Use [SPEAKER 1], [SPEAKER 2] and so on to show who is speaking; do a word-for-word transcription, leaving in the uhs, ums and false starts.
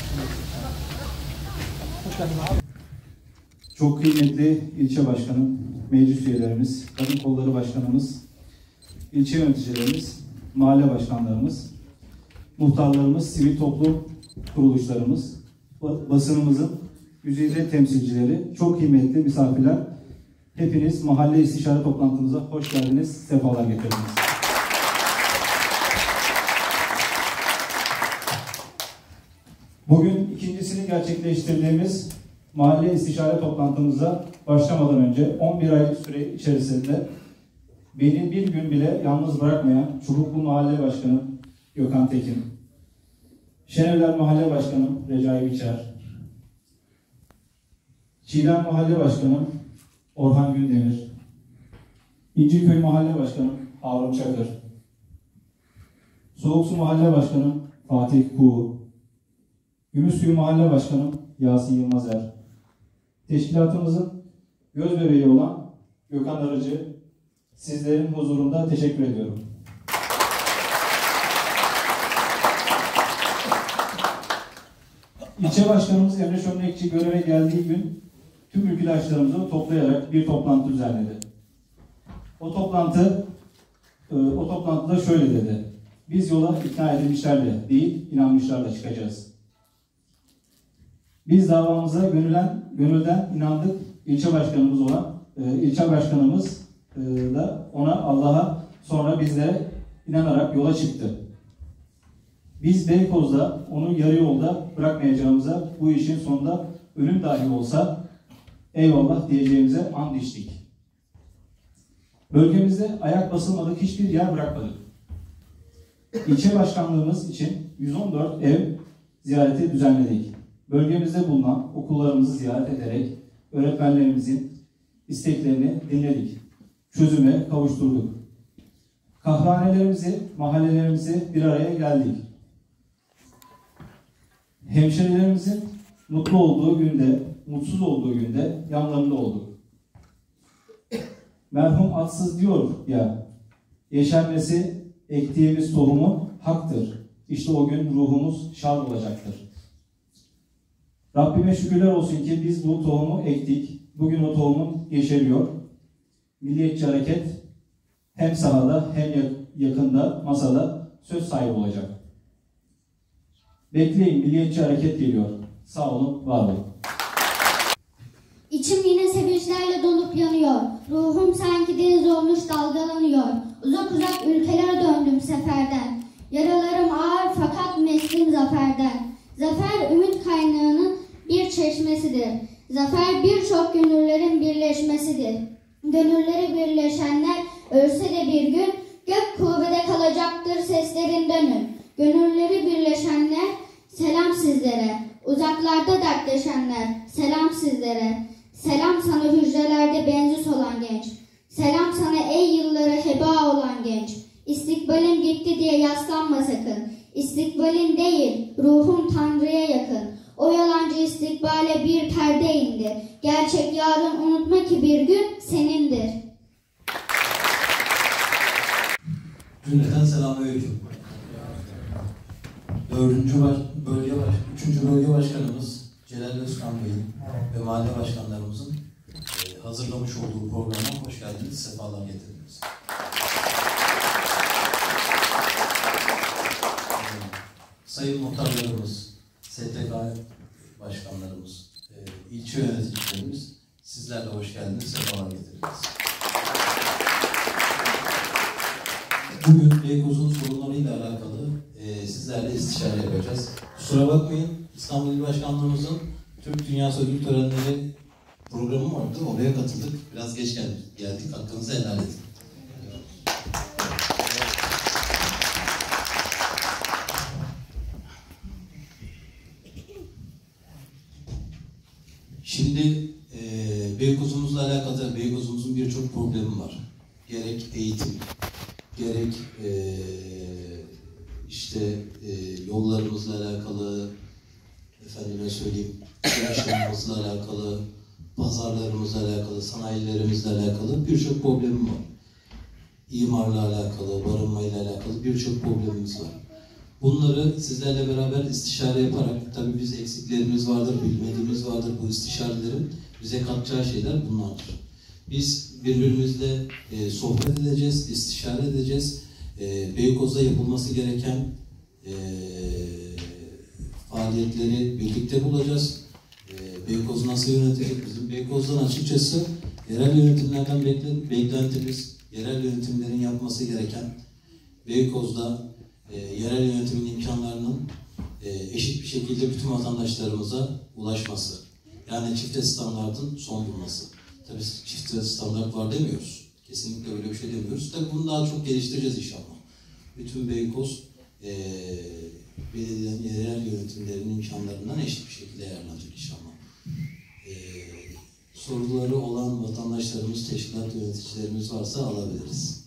[SPEAKER 1] Çok kıymetli ilçe başkanım, meclis üyelerimiz, kadın kolları başkanımız, ilçe yöneticilerimiz, mahalle başkanlarımız, muhtarlarımız, sivil toplum kuruluşlarımız, basınımızın güzide temsilcileri, çok kıymetli misafirler, hepiniz mahalle istişare toplantımıza hoş geldiniz, sefalar getirdiniz. Bugün ikincisini gerçekleştirdiğimiz mahalle istişare toplantımıza başlamadan önce on bir aylık süre içerisinde beni bir gün bile yalnız bırakmayan Çubuklu Mahalle Başkanı Gökhan Tekin, Şenevler Mahalle Başkanım Recai Biçer, Çiğdem Mahalle Başkanım Orhan Gündemir, İnciköy Mahalle Başkanım Harun Çakır, Soğuksu Mahalle Başkanım Fatih Kuğu, Gümüşsuyu Mahalle Başkanım Yasin Yılmazer, teşkilatımızın göz bebeği olan Gökhan Arıcı, sizlerin huzurunda teşekkür ediyorum. İlçe Başkanımız Emre Şömlekçi göreve geldiği gün tüm ülküdaşlarımızı toplayarak bir toplantı düzenledi. O toplantı, o toplantıda şöyle dedi: biz yola ikna edilmişlerle değil, inanmışlarla çıkacağız. Biz davamıza gönülen, gönülden inandık. İlçe başkanımız olan, e, ilçe başkanımız e, da ona, Allah'a, sonra bizlere inanarak yola çıktı. Biz Beykoz'da onu yarı yolda bırakmayacağımıza, bu işin sonunda ölüm dahi olsa eyvallah diyeceğimize and içtik. Bölgemizde ayak basılmadık hiçbir yer bırakmadık. İlçe başkanlığımız için yüz on dört ev ziyareti düzenledik. Bölgemizde bulunan okullarımızı ziyaret ederek öğretmenlerimizin isteklerini dinledik. Çözüme kavuşturduk. Kahvehanelerimizi, mahallelerimizi bir araya geldik. Hemşerilerimizin mutlu olduğu günde, mutsuz olduğu günde yanlarında olduk. Merhum atsız diyor ya, yeşermesi ektiğimiz tohumu haktır. İşte o gün ruhumuz şad olacaktır. Rabbime şükürler olsun ki biz bu tohumu ektik. Bugün o tohumun yeşeriyor. Milliyetçi Hareket hem sahada hem yakında masada söz sahibi olacak. Bekleyin, Milliyetçi Hareket geliyor. Sağ olun, var olun.
[SPEAKER 2] İçim yine sevinçlerle dolup yanıyor. Ruhum sanki deniz olmuş dalgalanıyor. Uzak uzak ülkelere döndüm seferden. Yaralarım ağır fakat meslim zaferden. Zafer ümit kaynağının bir çeşmesidir. Zafer birçok gönüllerin birleşmesidir. Gönülleri birleşenler ölse de bir gün gök kubbede kalacaktır seslerin dönün. Gönülleri birleşenler selam sizlere. Uzaklarda dertleşenler selam sizlere. Selam sana hücrelerde benzi olan genç. Selam sana ey yılları heba olan genç. İstikbalin gitti diye yaslanma sakın. İstikbalin değil, ruhun Tanrı'ya yakın. O yalancı istikbale bir perde indi. Gerçek yarın unutma ki bir gün senindir.
[SPEAKER 3] Cümleten selamünaleyküm. Dördüncü baş, bölge baş, üçüncü bölge başkanımız Celal Özkan Bey'in ve mahalle başkanlarımızın e, hazırlamış olduğu programa hoş geldiniz, sefalar getirdiniz. Sayın muhtarlarımız, S T K başkanlarımız, e, ilçe yöneticilerimiz, sizler de hoş geldiniz, sefalar getirdiniz. Bugün Beykoz'un sorunlarıyla alakalı e, sizlerle istişare yapacağız. Kusura bakmayın, İstanbul İl Başkanlığımızın Türk Dünyası Ödül Törenleri programı vardı, oraya katıldık. Biraz geç geldik, geldik. Hakkınızı helal edin. Şimdi e, Beykoz'umuzla alakalı, Beykoz'umuzun birçok problemi var. Gerek eğitim, gerek e, işte e, yollarımızla alakalı, efendime söyleyeyim, yaşamımızla alakalı, pazarlarımızla alakalı, sanayilerimizle alakalı birçok problemim var. İmarla alakalı, barınmayla alakalı birçok problemimiz var. Bunları sizlerle beraber istişare yaparak, tabii biz eksiklerimiz vardır, bilmediğimiz vardır, bu istişarelerin bize katacağı şeyler bunlardır. Biz birbirimizle e, sohbet edeceğiz, istişare edeceğiz. E, Beykoz'da yapılması gereken e, faaliyetleri birlikte bulacağız. E, Beykoz nasıl yönetilecek? Bizim Beykoz'dan açıkçası yerel yönetimlerden beklentimiz, yerel yönetimlerin yapması gereken Beykoz'da e, yerel yönetimin imkanlarının e, eşit bir şekilde bütün vatandaşlarımıza ulaşması. Yani çifte standartın son bulması. Tabii çifte standart var demiyoruz. Kesinlikle öyle bir şey demiyoruz. Tabii bunu daha çok geliştireceğiz inşallah. Bütün Beykoz e, belediyenin yerel yönetimlerinin imkanlarından eşit bir şekilde yararlanacak inşallah. E, soruları olan vatandaşlarımız, teşkilat yöneticilerimiz varsa alabiliriz.